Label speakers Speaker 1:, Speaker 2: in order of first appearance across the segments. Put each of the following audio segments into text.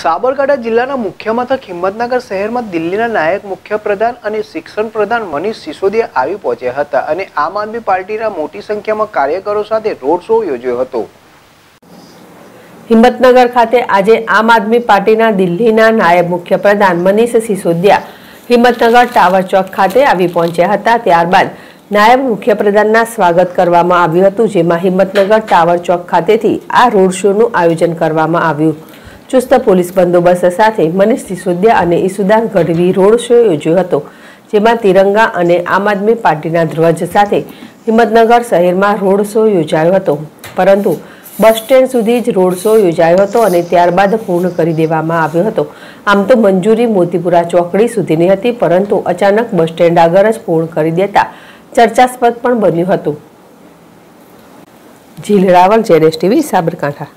Speaker 1: સાબરકાંઠા જિલ્લાના મુખ્ય મથક હિંમતનગર શહેરમાં દિલ્હીના નાયબ મુખ્યપ્રધાન અને શિક્ષણ પ્રધાન મનીષ સિસોદિયા આવી પહોંચ્યા હતા અને આમ આદમી પાર્ટીના મોટી સંખ્યામાં કાર્યકરો સાથે રોડ શો યોજ્યો હતો।
Speaker 2: હિંમતનગર ખાતે આજે આમ આદમી પાર્ટીના દિલ્હીના નાયબ મુખ્યપ્રધાન મનીષ સિસોદિયા હિંમતનગર ટાવર ચોક ખાતે આવી પહોંચ્યા હતા। ત્યારબાદ નાયબ મુખ્યપ્રધાનના સ્વાગત કરવામાં આવ્યું હતું, જેમાં હિંમતનગર ટાવર ચોક ખાતેથી આ રોડ શોનું આયોજન કરવામાં આવ્યું। चुस्त पोलीस बंदोबस्त साथ मनीष सिसोदिया और ईसुदान गढ़वी रोड शो योज्यो हतो, जेमां तिरंगा और आम आदमी पार्टीना ध्वज साथ हिम्मतनगर शहर में रोड शो योजायो हतो, परंतु बस स्टेण्ड सुधी ज रोड शो योजायो हतो और त्यारबाद पूर्ण करी देवामां आव्यो हतो। आम तो मंजूरी मोतीपुरा चौकड़ी सुधीनी हती, परंतु अचानक बस स्टेण्ड आगळ ज पूर्ण करी देता चर्चास्पद पण बन्युं हतुं। झील रावल, जेएनएस टीवी, साबरकांठा।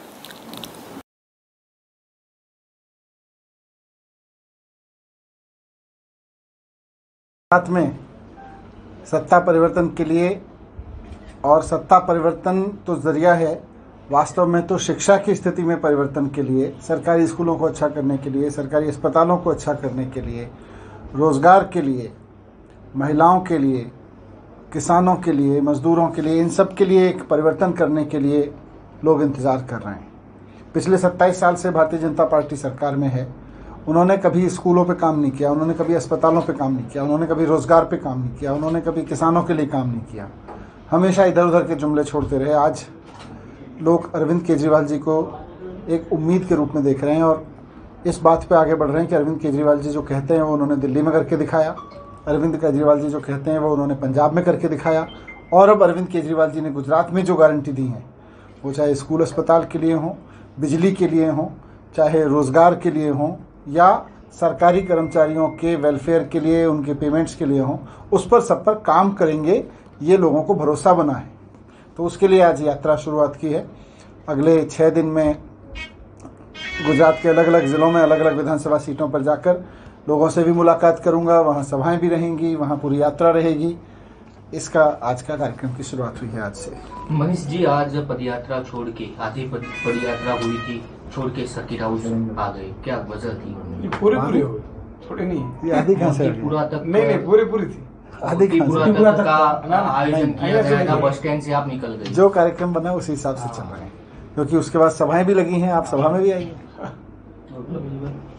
Speaker 3: साथ में सत्ता परिवर्तन के लिए, और सत्ता परिवर्तन तो जरिया है, वास्तव में तो शिक्षा की स्थिति में परिवर्तन के लिए, सरकारी स्कूलों को अच्छा करने के लिए, सरकारी अस्पतालों को अच्छा करने के लिए, रोज़गार के लिए, महिलाओं के लिए, किसानों के लिए, मज़दूरों के लिए, इन सब के लिए एक परिवर्तन करने के लिए लोग इंतज़ार कर रहे हैं। पिछले 27 साल से भारतीय जनता पार्टी सरकार में है। उन्होंने कभी स्कूलों पे काम नहीं किया, उन्होंने कभी अस्पतालों पे काम नहीं किया, उन्होंने कभी रोज़गार पे काम नहीं किया, उन्होंने कभी किसानों के लिए काम नहीं किया, हमेशा इधर उधर के जुमले छोड़ते रहे। आज लोग अरविंद केजरीवाल जी को एक उम्मीद के रूप में देख रहे हैं और इस बात पे आगे बढ़ रहे हैं कि अरविंद केजरीवाल जी जो कहते हैं वो उन्होंने दिल्ली में करके दिखाया, अरविंद केजरीवाल जी जो कहते हैं वो उन्होंने पंजाब में करके दिखाया, और अब अरविंद केजरीवाल जी ने गुजरात में जो गारंटी दी है, वो चाहे स्कूल अस्पताल के लिए हों, बिजली के लिए हों, चाहे रोज़गार के लिए हों, या सरकारी कर्मचारियों के वेलफेयर के लिए, उनके पेमेंट्स के लिए हों, उस पर सब पर काम करेंगे, ये लोगों को भरोसा बना है। तो उसके लिए आज यात्रा शुरुआत की है। अगले 6 दिन में गुजरात के अलग अलग ज़िलों में अलग अलग विधानसभा सीटों पर जाकर लोगों से भी मुलाकात करूंगा, वहाँ सभाएं भी रहेंगी, वहाँ पूरी यात्रा रहेगी। इसका आज का कार्यक्रम की शुरुआत हुई है आज से।
Speaker 4: मनीष जी, आज पदयात्रा छोड़ के, आधी पदयात्रा हुई थी, छोड़ के सर्किट हाउस आ गए, क्या वजह थी?
Speaker 3: पूरी हो, थोड़ी नहीं, ये आधी कहाँ से
Speaker 4: पूरा तक?
Speaker 3: नहीं, पूरी थी, आधी
Speaker 4: पूरा तक का आयोजन किया गया था, बस स्टैंड से आप निकल गए।
Speaker 3: जो कार्यक्रम बना उसी हिसाब से चल रहे हैं, क्योंकि उसके बाद सभाएं भी लगी हैं, आप सभा में भी आइए।